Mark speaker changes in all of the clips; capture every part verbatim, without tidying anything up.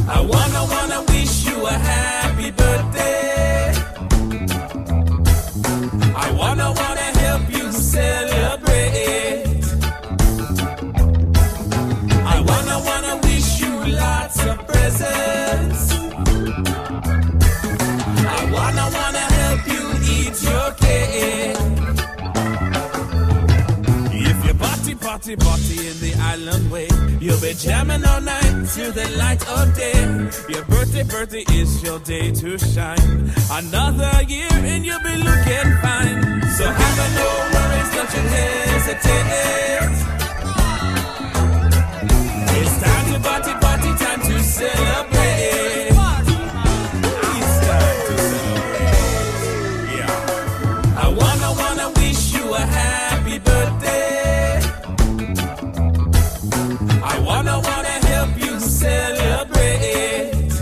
Speaker 1: I wanna, wanna wish you a happy birthday. I wanna, wanna help you celebrate. I wanna, wanna wish you lots of presents. I wanna, wanna help you eat your cake. If you party, party, party in the island way, you'll be jamming all night till the light of day. Your birthday, birthday is your day to shine. Another year and you'll be looking fine. So have no worries, don't you hesitate. It's time to party, party, time to celebrate. It's time to celebrate. Yeah. I wanna, wanna wish you a happy birthday. I wanna, wanna help you celebrate.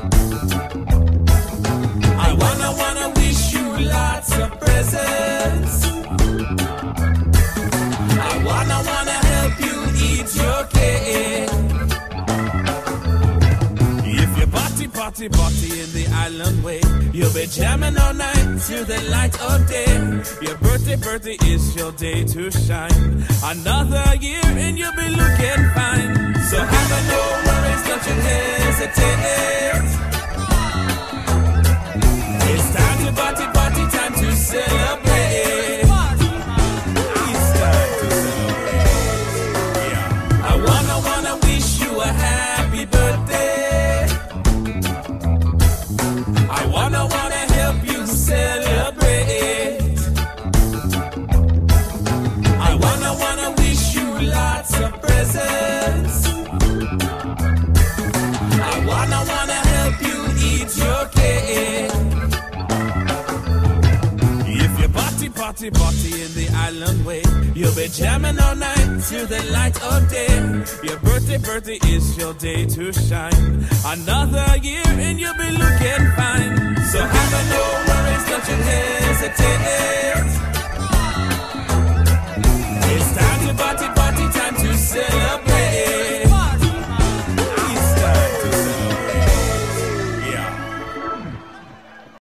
Speaker 1: I wanna, wanna wish you lots of presents. I wanna, wanna help you eat your cake. If you party, party, party in the island way, you'll be jamming all night till the light of day. Your birthday, birthday is your day to shine. Another year and you'll be looking fine. So have no worries, don't you hesitate. It's time to party, party, time to celebrate. It's time to celebrate. Yeah. I wanna, wanna wish you a happy birthday. I wanna, wanna help you celebrate. I wanna, wanna wish you lots of presents. I wanna, wanna help you eat your cake. If you party, party, party in the island way, you'll be jamming all night till the light of day. Your birthday, birthday is your day to shine. Another year and you'll be looking fine. So have no worries, don't you hesitate.